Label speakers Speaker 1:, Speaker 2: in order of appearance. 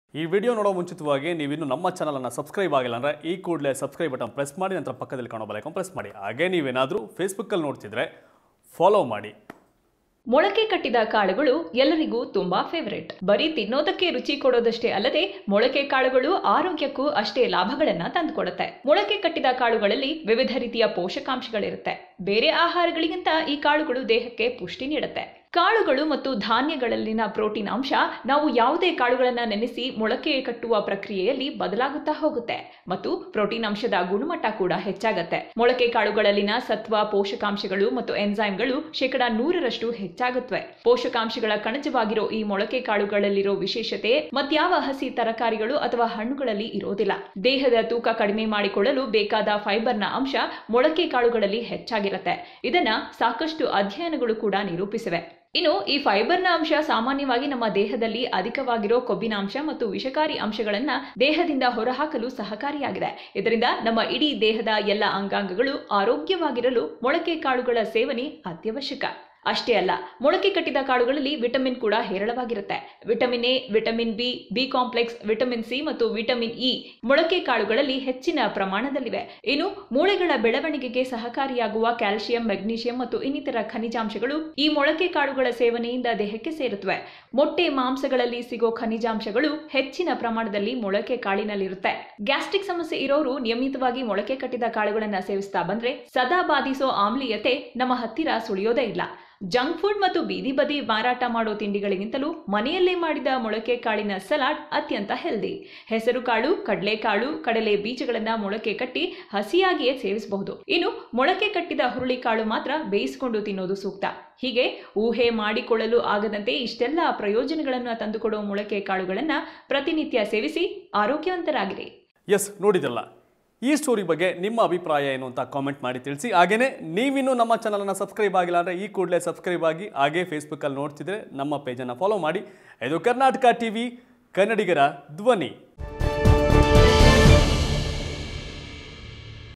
Speaker 1: ಈ ವಿಡಿಯೋ ನೋಡೋ ಮುಂಚಿತವಾಗಿ ನೀವು ಇನ್ನು ನಮ್ಮ ಚಾನಲ್ ಅನ್ನು ಸಬ್ಸ್ಕ್ರೈಬ್ ಆಗಿಲ್ಲ ಅಂದ್ರೆ ಈ ಕೂಡಲೇ ಸಬ್ಸ್ಕ್ರೈಬ್ ಬಟನ್ ಪ್ರೆಸ್ ಮಾಡಿ ನಂತರ ಪಕ್ಕದಲ್ಲಿ ಕಾಣೋ ಬೆಲ್ ಐಕಾನ್ ಪ್ರೆಸ್ ಮಾಡಿ. ಹಾಗೆ ನೀವೇನಾದರೂ ಫೇಸ್ಬುಕ್ ಅಲ್ಲಿ ನೋಡ್ತಿದ್ರೆ ಫಾಲೋ ಮಾಡಿ.
Speaker 2: ಮೊಳಕೆ ಕಟ್ಟಿದ ಕಾಳುಗಳು ಎಲ್ಲರಿಗೂ ತುಂಬಾ ಫೇವರೇಟ್. ಬರೀ ತಿನ್ನೋದಕ್ಕೆ ರುಚಿ ಕೊಡೋದಷ್ಟೇ ಅಲ್ಲದೆ ಮೊಳಕೆ ಕಾಳುಗಳು ಆರೋಗ್ಯಕ್ಕೂ ಅಷ್ಟೇ ಲಾಭಗಳನ್ನ ತಂದುಕೊಡುತ್ತೆ. ಮೊಳಕೆ ಕಟ್ಟಿದ ಕಾಳುಗಳಲ್ಲಿ ವಿವಿಧ ರೀತಿಯ ಪೋಷಕಾಂಶಗಳಿರುತ್ತೆ. ಬೇರೆ ಆಹಾರಗಳಿಗಿಂತ ಈ ಕಾಳುಗಳು ದೇಹಕ್ಕೆ ಪುಷ್ಟಿ ನೀಡುತ್ತೆ. ಕಾಳುಗಳು ಮತ್ತು ಧಾನ್ಯಗಳಲ್ಲಿನ ಪ್ರೋಟೀನ್ ಅಂಶ ನಾವು ಯಾವುದೇ ಕಾಳುಗಳನ್ನ ನೆನೆಸಿ ಮೊಳಕೆ ಕಟ್ಟುವ ಪ್ರಕ್ರಿಯೆಯಲ್ಲಿ ಬದಲಾಗುತ್ತಾ ಹೋಗುತ್ತೆ ಮತ್ತು ಪ್ರೋಟೀನ್ ಅಂಶದ ಗುಣಮಟ್ಟ ಕೂಡ ಹೆಚ್ಚಾಗುತ್ತೆ. ಮೊಳಕೆ ಕಾಳುಗಳಲ್ಲಿನ ಸತ್ವ, ಪೋಷಕಾಂಶಗಳು ಮತ್ತು ಎನ್ಸೈಮ್ಗಳು 100% ಹೆಚ್ಚಾಗುತ್ತವೆ. ಪೋಷಕಾಂಶಗಳ ಕಣಜವಾಗಿರೋ ಈ ಮೊಳಕೆ ಕಾಳುಗಳಲ್ಲಿರೋ ವಿಶೇಷತೆ ಮತ್ಯಾವ ಹಸಿ ತರಕಾರಿಗಳು ಅಥವಾ ಹಣ್ಣುಗಳಲ್ಲಿ ಇರೋದಿಲ್ಲ. ದೇಹದ ತೂಕ ಕಡಿಮೆ ಮಾಡಿಕೊಳ್ಳಲು ಬೇಕಾದ ಫೈಬರ್ನ ಅಂಶ ಮೊಳಕೆ ಕಾಳುಗಳಲ್ಲಿ ಹೆಚ್ಚಾಗಿರುತ್ತೆ. ಇದನ್ನ ಸಾಕಷ್ಟು ಅಧ್ಯಯನಗಳು ಕೂಡ ನಿರೂಪಿಸಿವೆ. ಇನ್ನು ಈ ಫೈಬರ್ನ ಅಂಶ ಸಾಮಾನ್ಯವಾಗಿ ನಮ್ಮ ದೇಹದಲ್ಲಿ ಅಧಿಕವಾಗಿರೋ ಕೊಬ್ಬಿನ ಅಂಶ ಮತ್ತು ವಿಷಕಾರಿ ಅಂಶಗಳನ್ನ ದೇಹದಿಂದ ಹೊರಹಾಕಲು ಸಹಕಾರಿಯಾಗಿದೆ. ಇದರಿಂದ ನಮ್ಮ ಇಡೀ ದೇಹದ ಎಲ್ಲ ಅಂಗಾಂಗಗಳು ಆರೋಗ್ಯವಾಗಿರಲು ಮೊಳಕೆ ಕಾಳುಗಳ ಸೇವನೆ ಅತ್ಯವಶ್ಯಕ. ಅಷ್ಟೇ ಅಲ್ಲ, ಮೊಳಕೆ ಕಟ್ಟಿದ ಕಾಳುಗಳಲ್ಲಿ ವಿಟಮಿನ್ ಕೂಡ ಹೇರಳವಾಗಿರುತ್ತೆ. Vitamin A, vitamin B, B complex, vitamin C ಮತ್ತು ವಿಟಮಿನ್ ಇ ಮೊಳಕೆ ಕಾಳುಗಳಲ್ಲಿ ಹೆಚ್ಚಿನ ಪ್ರಮಾಣದಲ್ಲಿವೆ. ಇನ್ನು ಮೂಳೆಗಳ ಬೆಳವಣಿಗೆಗೆ ಸಹಕಾರಿಯಾಗುವ ಕ್ಯಾಲ್ಸಿಯಂ, ಮೆಗ್ನೀಷಿಯಂ ಮತ್ತು ಇನ್ನಿತರ ಖನಿಜಾಂಶಗಳು ಈ ಮೊಳಕೆ ಕಾಳುಗಳ ಸೇವನೆಯಿಂದ ದೇಹಕ್ಕೆ ಸೇರುತ್ತವೆ. ಮೊಟ್ಟೆ, ಮಾಂಸಗಳಲ್ಲಿ ಸಿಗೋ ಖನಿಜಾಂಶಗಳು ಹೆಚ್ಚಿನ ಪ್ರಮಾಣದಲ್ಲಿ ಮೊಳಕೆ ಕಾಳಿನಲ್ಲಿರುತ್ತೆ. ಗ್ಯಾಸ್ಟ್ರಿಕ್ ಸಮಸ್ಯೆ ಇರೋರು ನಿಯಮಿತವಾಗಿ ಮೊಳಕೆ ಕಟ್ಟಿದ ಕಾಳುಗಳನ್ನ ಸೇವಿಸ್ತಾ ಬಂದ್ರೆ ಸದಾ ಬಾಧಿಸೋ ಆಮ್ಲೀಯತೆ ನಮ್ಮ ಹತ್ತಿರ ಸುಳಿಯೋದೇ ಇಲ್ಲ. ಜಂಕ್ ಫುಡ್ ಮತ್ತು ಬೀದಿ ಬದಿ ಮಾರಾಟ ಮಾಡೋ ತಿಂಡಿಗಳಿಗಿಂತಲೂ ಮನೆಯಲ್ಲೇ ಮಾಡಿದ ಮೊಳಕೆ ಕಾಳಿನ ಸಲಾಡ್ ಅತ್ಯಂತ ಹೆಲ್ದಿ. ಹೆಸರು ಕಾಳು, ಕಡಲೆಕಾಳು, ಕಡಲೆ ಬೀಜಗಳನ್ನ ಮೊಳಕೆ ಕಟ್ಟಿ ಹಸಿಯಾಗಿಯೇ ಸೇವಿಸಬಹುದು. ಇನ್ನು ಮೊಳಕೆ ಕಟ್ಟಿದ ಹುರುಳಿಕಾಳು ಮಾತ್ರ ಬೇಯಿಸಿಕೊಂಡು ತಿನ್ನೋದು ಸೂಕ್ತ. ಹೀಗೆ ಊಹೆ ಮಾಡಿಕೊಳ್ಳಲು ಆಗದಂತೆ ಇಷ್ಟೆಲ್ಲ ಪ್ರಯೋಜನಗಳನ್ನು ತಂದುಕೊಡೋ ಮೊಳಕೆ ಕಾಳುಗಳನ್ನ ಪ್ರತಿನಿತ್ಯ ಸೇವಿಸಿ ಆರೋಗ್ಯವಂತರಾಗಿರಿ.
Speaker 1: ಎಸ್, ನೋಡಿದ್ರಲ್ಲ, ಈ ಸ್ಟೋರಿ ಬಗ್ಗೆ ನಿಮ್ಮ ಅಭಿಪ್ರಾಯ ಏನು ಅಂತ ಕಾಮೆಂಟ್ ಮಾಡಿ ತಿಳಿಸಿ. ಹಾಗೇನೇ ನೀವಿನ್ನೂ ನಮ್ಮ ಚಾನಲನ್ನು ಸಬ್ಸ್ಕ್ರೈಬ್ ಆಗಿಲ್ಲ ಅಂದರೆ ಈ ಕೂಡಲೇ ಸಬ್ಸ್ಕ್ರೈಬ್ ಆಗಿ. ಹಾಗೇ ಫೇಸ್ಬುಕ್ಕಲ್ಲಿ ನೋಡ್ತಿದ್ರೆ ನಮ್ಮ ಪೇಜನ್ನು ಫಾಲೋ ಮಾಡಿ. ಇದು ಕರ್ನಾಟಕ ಟಿವಿ, ಕನ್ನಡಿಗರ ಧ್ವನಿ.